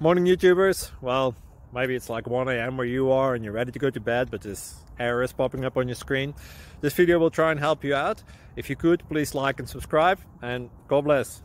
Morning YouTubers. Well, maybe it's like 1 a.m. where you are and you're ready to go to bed, but this error is popping up on your screen. This video will try and help you out. If you could, please like and subscribe, and God bless.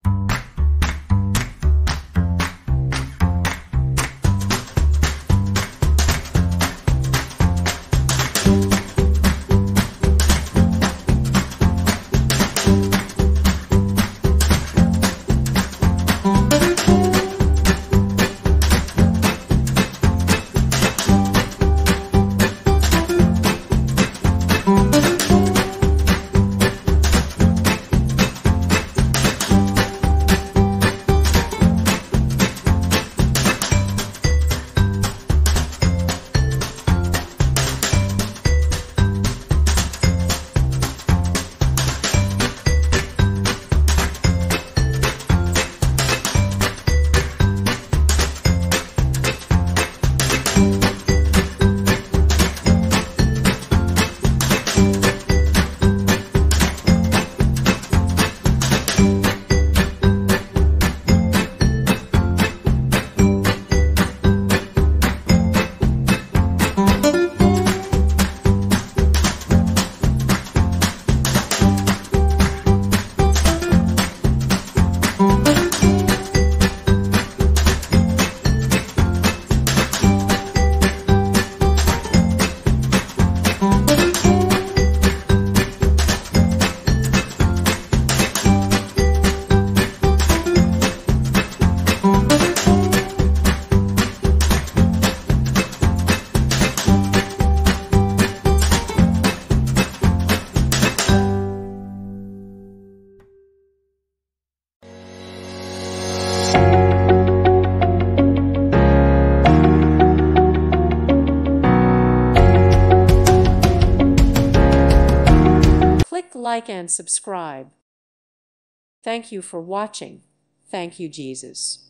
Click like and subscribe. Thank you for watching. Thank you, Jesus.